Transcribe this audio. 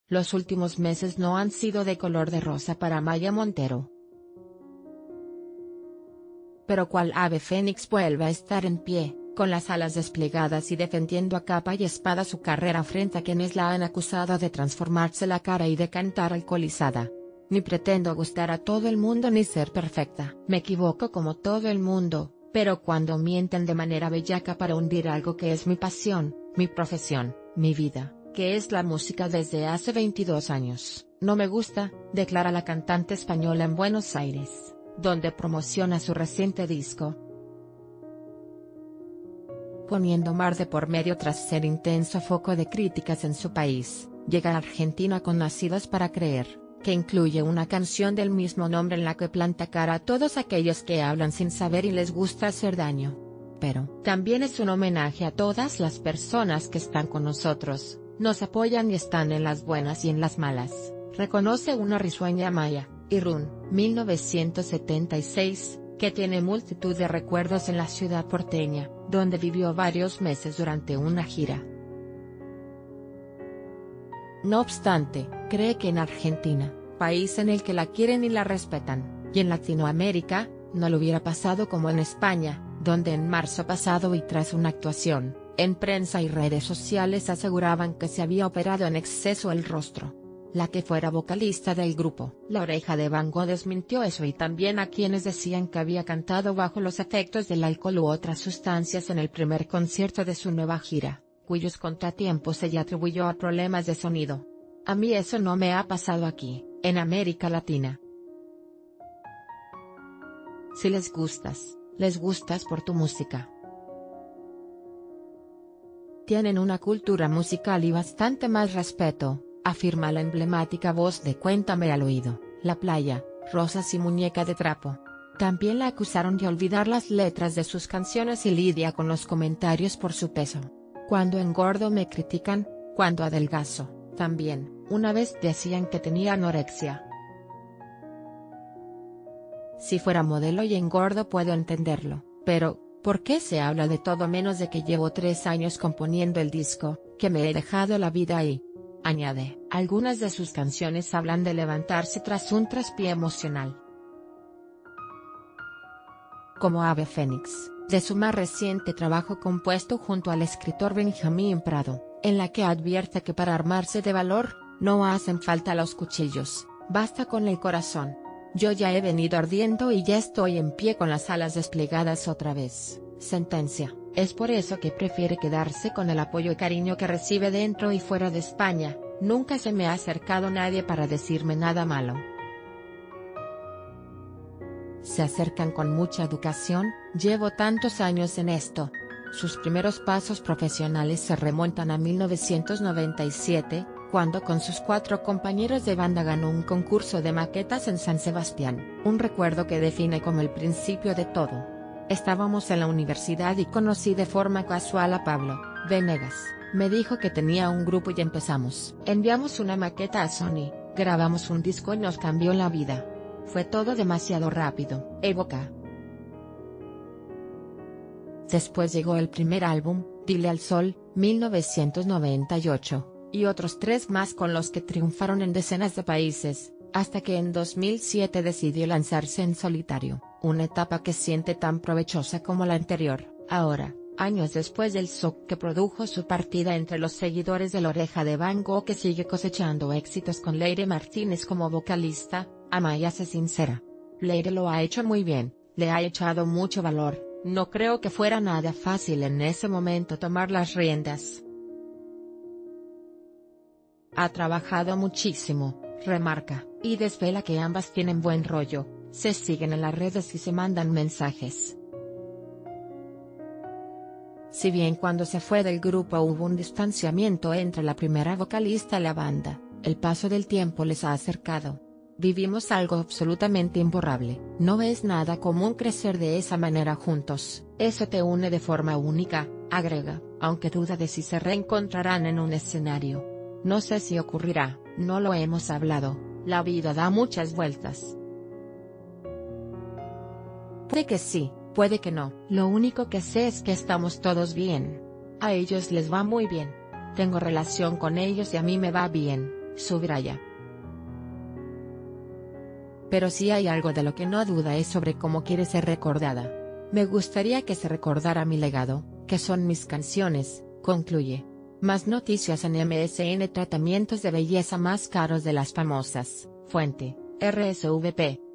Los últimos meses no han sido de color de rosa para Amaya Montero. Pero cual ave fénix vuelve a estar en pie, con las alas desplegadas y defendiendo a capa y espada su carrera frente a quienes la han acusado de transformarse la cara y de cantar alcoholizada. Ni pretendo gustar a todo el mundo ni ser perfecta. Me equivoco como todo el mundo, pero cuando mienten de manera bellaca para hundir algo que es mi pasión, mi profesión, mi vida, que es la música desde hace 22 años, no me gusta, declara la cantante española en Buenos Aires, donde promociona su reciente disco. Poniendo mar de por medio tras ser intenso foco de críticas en su país, llega a Argentina con Nacidos para Creer, que incluye una canción del mismo nombre en la que planta cara a todos aquellos que hablan sin saber y les gusta hacer daño. Pero también es un homenaje a todas las personas que están con nosotros, nos apoyan y están en las buenas y en las malas, reconoce una risueña Amaya Irún, 1976, que tiene multitud de recuerdos en la ciudad porteña, donde vivió varios meses durante una gira. No obstante, cree que en Argentina, país en el que la quieren y la respetan, y en Latinoamérica, no le hubiera pasado como en España, donde en marzo pasado y tras una actuación, en prensa y redes sociales aseguraban que se había operado en exceso el rostro. La que fuera vocalista del grupo La Oreja de Van Gogh desmintió eso y también a quienes decían que había cantado bajo los efectos del alcohol u otras sustancias en el primer concierto de su nueva gira, cuyos contratiempos ella atribuyó a problemas de sonido. A mí eso no me ha pasado aquí, en América Latina. Si les gustas por tu música. Tienen una cultura musical y bastante más respeto, afirma la emblemática voz de Cuéntame al oído, La Playa, Rosas y Muñeca de Trapo. También la acusaron de olvidar las letras de sus canciones y lidia con los comentarios por su peso. Cuando engordo me critican, cuando adelgazo, también, una vez decían que tenía anorexia. Si fuera modelo y engordo puedo entenderlo, pero, ¿por qué se habla de todo menos de que llevo 3 años componiendo el disco, que me he dejado la vida ahí? Añade, algunas de sus canciones hablan de levantarse tras un traspié emocional. Como ave fénix, de su más reciente trabajo compuesto junto al escritor Benjamín Prado, en la que advierte que para armarse de valor, no hacen falta los cuchillos, basta con el corazón. Yo ya he venido ardiendo y ya estoy en pie con las alas desplegadas otra vez, sentencia. Es por eso que prefiere quedarse con el apoyo y cariño que recibe dentro y fuera de España, nunca se me ha acercado nadie para decirme nada malo. Se acercan con mucha educación, llevo tantos años en esto. Sus primeros pasos profesionales se remontan a 1997, cuando con sus 4 compañeros de banda ganó un concurso de maquetas en San Sebastián, un recuerdo que define como el principio de todo. Estábamos en la universidad y conocí de forma casual a Pablo Venegas, me dijo que tenía un grupo y empezamos. Enviamos una maqueta a Sony, grabamos un disco y nos cambió la vida. Fue todo demasiado rápido, evoca. Después llegó el primer álbum, Dile al Sol, 1998. Y otros 3 más con los que triunfaron en decenas de países, hasta que en 2007 decidió lanzarse en solitario, una etapa que siente tan provechosa como la anterior. Ahora, años después del shock que produjo su partida entre los seguidores de La Oreja de Van Gogh, que sigue cosechando éxitos con Leire Martínez como vocalista, Amaya se sincera. Leire lo ha hecho muy bien, le ha echado mucho valor, no creo que fuera nada fácil en ese momento tomar las riendas. Ha trabajado muchísimo, remarca, y desvela que ambas tienen buen rollo, se siguen en las redes y se mandan mensajes. Si bien cuando se fue del grupo hubo un distanciamiento entre la primera vocalista y la banda, el paso del tiempo les ha acercado. Vivimos algo absolutamente imborrable, no es nada común crecer de esa manera juntos, eso te une de forma única, agrega, aunque duda de si se reencontrarán en un escenario. No sé si ocurrirá, no lo hemos hablado, la vida da muchas vueltas. Puede que sí, puede que no, lo único que sé es que estamos todos bien. A ellos les va muy bien. Tengo relación con ellos y a mí me va bien, subraya. Pero si hay algo de lo que no duda es sobre cómo quiere ser recordada. Me gustaría que se recordara mi legado, que son mis canciones, concluye. Más noticias en MSN. Tratamientos de belleza más caros de las famosas. Fuente, RSVP.